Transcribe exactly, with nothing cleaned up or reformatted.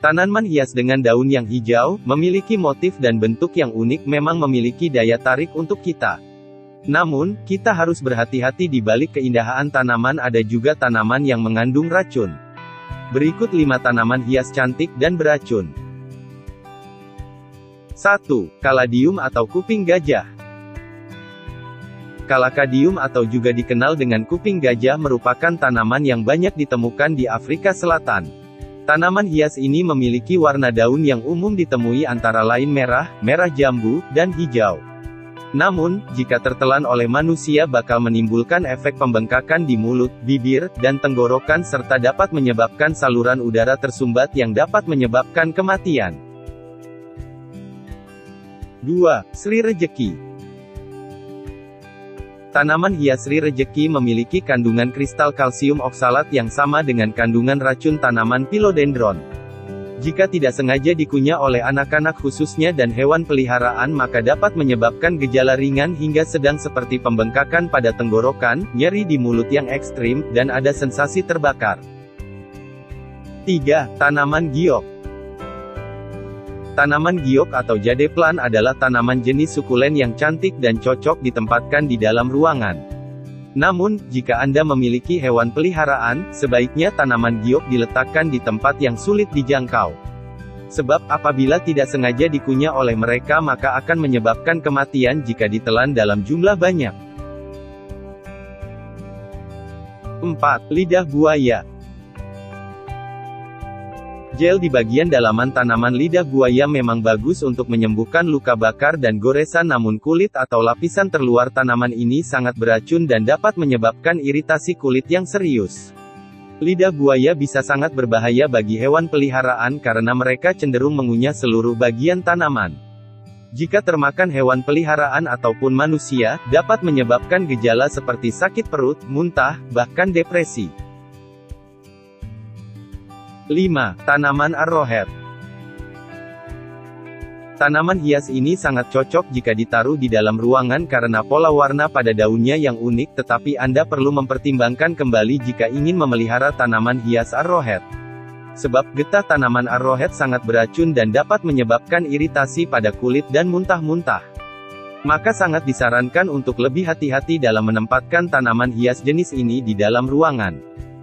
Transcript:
Tanaman hias dengan daun yang hijau, memiliki motif dan bentuk yang unik memang memiliki daya tarik untuk kita. Namun, kita harus berhati-hati di balik keindahan tanaman ada juga tanaman yang mengandung racun. Berikut lima tanaman hias cantik dan beracun. satu. Caladium atau kuping gajah. Calacadium atau juga dikenal dengan kuping gajah merupakan tanaman yang banyak ditemukan di Afrika Selatan. Tanaman hias ini memiliki warna daun yang umum ditemui antara lain merah, merah jambu, dan hijau. Namun, jika tertelan oleh manusia bakal menimbulkan efek pembengkakan di mulut, bibir, dan tenggorokan serta dapat menyebabkan saluran udara tersumbat yang dapat menyebabkan kematian. dua. Sri Rejeki. Tanaman hias Sri Rejeki memiliki kandungan kristal kalsium oksalat yang sama dengan kandungan racun tanaman philodendron. Jika tidak sengaja dikunyah oleh anak-anak khususnya dan hewan peliharaan maka dapat menyebabkan gejala ringan hingga sedang seperti pembengkakan pada tenggorokan, nyeri di mulut yang ekstrim, dan ada sensasi terbakar. tiga. Tanaman giok. Tanaman giok atau jade plant adalah tanaman jenis sukulen yang cantik dan cocok ditempatkan di dalam ruangan. Namun, jika Anda memiliki hewan peliharaan, sebaiknya tanaman giok diletakkan di tempat yang sulit dijangkau. Sebab apabila tidak sengaja dikunyah oleh mereka maka akan menyebabkan kematian jika ditelan dalam jumlah banyak. empat. Lidah buaya. Gel di bagian dalaman tanaman lidah buaya memang bagus untuk menyembuhkan luka bakar dan goresan, namun kulit atau lapisan terluar tanaman ini sangat beracun dan dapat menyebabkan iritasi kulit yang serius. Lidah buaya bisa sangat berbahaya bagi hewan peliharaan karena mereka cenderung mengunyah seluruh bagian tanaman. Jika termakan hewan peliharaan ataupun manusia, dapat menyebabkan gejala seperti sakit perut, muntah, bahkan depresi. lima. Tanaman arrowhead. Tanaman hias ini sangat cocok jika ditaruh di dalam ruangan karena pola warna pada daunnya yang unik, tetapi Anda perlu mempertimbangkan kembali jika ingin memelihara tanaman hias arrowhead. Sebab getah tanaman arrowhead sangat beracun dan dapat menyebabkan iritasi pada kulit dan muntah-muntah. Maka sangat disarankan untuk lebih hati-hati dalam menempatkan tanaman hias jenis ini di dalam ruangan.